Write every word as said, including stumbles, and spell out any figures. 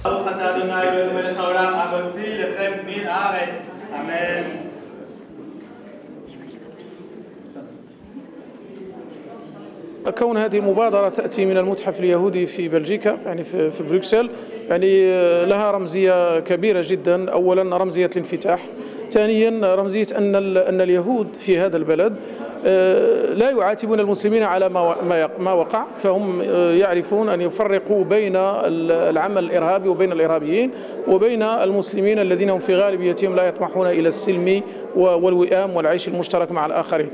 كون هذه المبادرة تأتي من المتحف اليهودي في بلجيكا يعني في في بروكسل يعني لها رمزية كبيرة جدا. أولا رمزية الانفتاح، ثانيا رمزية أن أن اليهود في هذا البلد لا يعاتبون المسلمين على ما ما وقع، فهم يعرفون أن يفرقوا بين العمل الإرهابي وبين الإرهابيين وبين المسلمين الذين هم في غالبيتهم لا يطمحون إلى السلم والوئام والعيش المشترك مع الآخرين.